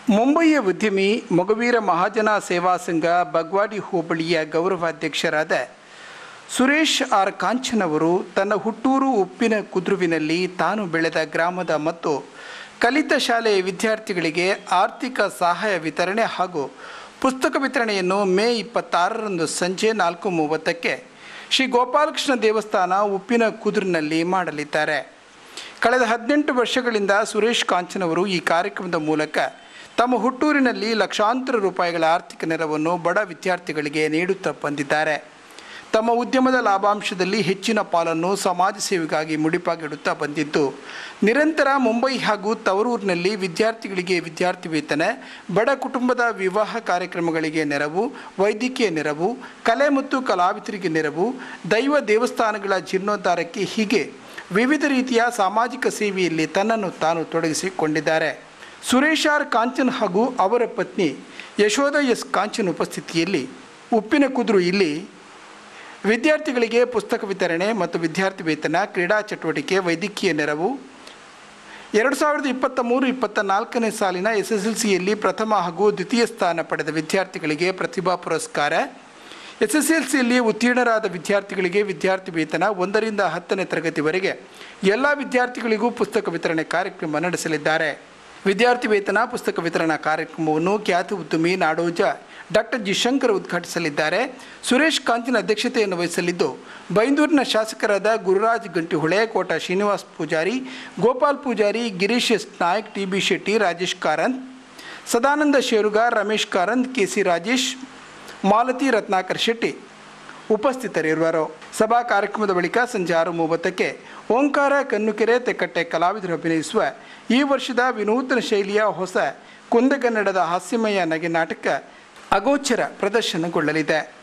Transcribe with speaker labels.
Speaker 1: ಮುಂಬಯಿಯ ಉದ್ಯಮಿ ಮೊಗವೀರ ಮಹಾಜನ ಸೇವಾ ಸಂಘ ಬಗ್ವಾಡಿ ಹೋಬಳಿಯ ಗೌರವಾಧ್ಯಕ್ಷರಾದ ಸುರೇಶ್ ಆರ್ ಕಾಂಚನ್ ಅವರು ತನ್ನ ಹುಟ್ಟೂರು ಉಪ್ಪಿನ ಕುದ್ರುವಿನಲ್ಲಿ ತಾನು ಬೆಳೆದ ಗ್ರಾಮದ ಮತ್ತು ಕಲಿತ ಶಾಲೆಯ ವಿದ್ಯಾರ್ಥಿಗಳಿಗೆ ಆರ್ಥಿಕ ಸಹಾಯ ವಿತರಣೆ ಹಾಗೂ ಪುಸ್ತಕ ವಿತರಣೆಯನ್ನು ಮೇ 26ರಂದು ಸಂಜೆ 4:30ಕ್ಕೆ ಶ್ರೀ ಗೋಪಾಲಕೃಷ್ಣ ದೇವಸ್ಥಾನ ಉಪ್ಪಿನ ಕುದ್ರಿನಲ್ಲಿ ಮಾಡಲಿದ್ದಾರೆ. ಕಳೆದ 18 ವರ್ಷಗಳಿಂದ ಸುರೇಶ್ ಕಾಂಚನ್ ಅವರು ಈ ಕಾರ್ಯಕ್ರಮದ ಮೂಲಕ ತಮ್ಮ ಹುಟ್ಟೂರಿನಲ್ಲಿ ಲಕ್ಷಾಂತರ ರೂಪಾಯಿಗಳ ಆರ್ಥಿಕ ನೆರವನ್ನು ಬಡ ವಿದ್ಯಾರ್ಥಿಗಳಿಗೆ ನೀಡುತ್ತಾ ಬಂದಿದ್ದಾರೆ. ತಮ್ಮ ಉದ್ಯಮದ ಲಾಭಾಂಶದಲ್ಲಿ ಹೆಚ್ಚಿನ ಪಾಲನ್ನು ಸಮಾಜ ಸೇವೆಗಾಗಿ ಮುಡಿಪಾಗಿಡುತ್ತಾ ಬಂದಿದ್ದು, ನಿರಂತರ ಮುಂಬೈ ಹಾಗೂ ತವರೂರಿನಲ್ಲಿ ವಿದ್ಯಾರ್ಥಿಗಳಿಗೆ ವಿದ್ಯಾರ್ಥಿ ವೇತನ, ಬಡ ಕುಟುಂಬದ ವಿವಾಹ ಕಾರ್ಯಕ್ರಮಗಳಿಗೆ ನೆರವು, ವೈದ್ಯಕೀಯ ನೆರವು, ಕಲೆ ಮತ್ತು ಕಲಾವಿದರಿಗೆ ನೆರವು, ದೈವ ದೇವಸ್ಥಾನಗಳ ಜೀರ್ಣೋದ್ಧಾರಕ್ಕೆ ಹೀಗೆ ವಿವಿಧ ರೀತಿಯ ಸಾಮಾಜಿಕ ಸೇವೆಯಲ್ಲಿ ತನ್ನನ್ನು ತಾನು ತೊಡಗಿಸಿಕೊಂಡಿದ್ದಾರೆ. ಸುರೇಶ್ ಆರ್ ಕಾಂಚನ್ ಹಾಗೂ ಅವರ ಪತ್ನಿ ಯಶೋಧ ಎಸ್ ಕಾಂಚನ್ ಉಪಸ್ಥಿತಿಯಲ್ಲಿ ಉಪ್ಪಿನ ಕುದ್ರು ಇಲ್ಲಿ ವಿದ್ಯಾರ್ಥಿಗಳಿಗೆ ಪುಸ್ತಕ ವಿತರಣೆ ಮತ್ತು ವಿದ್ಯಾರ್ಥಿ ವೇತನ, ಕ್ರೀಡಾ ಚಟುವಟಿಕೆ, ವೈದ್ಯಕೀಯ ನೆರವು, 2023-24ನೇ ಸಾಲಿನ SSLCಯಲ್ಲಿ ಪ್ರಥಮ ಹಾಗೂ ದ್ವಿತೀಯ ಸ್ಥಾನ ಪಡೆದ ವಿದ್ಯಾರ್ಥಿಗಳಿಗೆ ಪ್ರತಿಭಾ ಪುರಸ್ಕಾರ, SSLCಯಲ್ಲಿ ಉತ್ತೀರ್ಣರಾದ ವಿದ್ಯಾರ್ಥಿಗಳಿಗೆ ವಿದ್ಯಾರ್ಥಿ ವೇತನ, 1ರಿಂದ 10ನೇ ತರಗತಿವರೆಗೆ ಎಲ್ಲ ವಿದ್ಯಾರ್ಥಿಗಳಿಗೂ ಪುಸ್ತಕ ವಿತರಣೆ ಕಾರ್ಯಕ್ರಮ ನಡೆಸಲಿದ್ದಾರೆ. ವಿದ್ಯಾರ್ಥಿ ವೇತನ ಪುಸ್ತಕ ವಿತರಣಾ ಕಾರ್ಯಕ್ರಮವನ್ನು ಖ್ಯಾತ ಉದ್ಯಮಿ ನಾಡೋಜ ಡಾಕ್ಟರ್ ಜಿ ಶಂಕರ್ ಉದ್ಘಾಟಿಸಲಿದ್ದಾರೆ. ಸುರೇಶ್ ಕಾಂಚನ್ ಅಧ್ಯಕ್ಷತೆಯನ್ನು ವಹಿಸಲಿದ್ದು, ಬೈಂದೂರಿನ ಶಾಸಕರಾದ Gururaj Gantihole, Kota Srinivas Poojary, Gopal Poojary, Girish S Nayak, TB Shetty, Rajesh Karanth, Sadananda Sherugar, Ramesh Karanth, KC Rajesh, Malathi Ratnakar Shetty ಉಪಸ್ಥಿತರಿರುವರು. ಸಭಾ ಕಾರ್ಯಕ್ರಮದ ಬಳಿಕ ಸಂಜೆ 6:30ಕ್ಕೆ ಓಂಕಾರ ಕನ್ನುಕೆರೆ ತೆಕ್ಕಟ್ಟೆ ಕಲಾವಿದರು ಅಭಿನಯಿಸುವ ಈ ವರ್ಷದ ವಿನೂತನ ಶೈಲಿಯ ಹೊಸ ಕುಂದಗನ್ನಡದ ಹಾಸ್ಯಮಯ ನಗೆ ನಾಟಕ ಅಗೋಚರ ಪ್ರದರ್ಶನಗೊಳ್ಳಲಿದೆ.